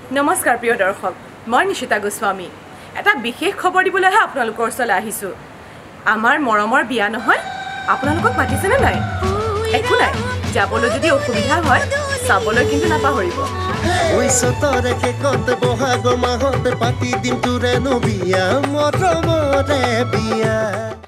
নমস্কাৰ প্ৰিয় দৰ্শক মই নিশিতা গোস্বামী এটা বিশেষ খবৰ দিবলৈহে আপোনালোকৰ ওচৰলৈ আহিছো আমাৰ মৰমৰ বিয়া নহয় আপোনালোকক মাতিছে নে নাই একো নাই যাবলৈ যদি অসুবিধা হয় চাবলৈ কিন্তু নাপাহৰিব ওইছতৰে কেকত বহাগ মাহত পাতি দিম তোৰে নবিয়া মৰমৰে বিয়া